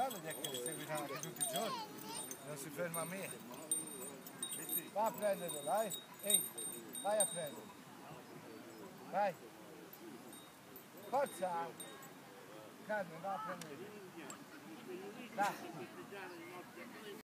Guarda che li seguita anche tutti i giorni, non si ferma a me. Va a prenderlo, dai. Ehi, vai a prenderlo. Vai. Forza! Carmen, va a prenderlo. Dai.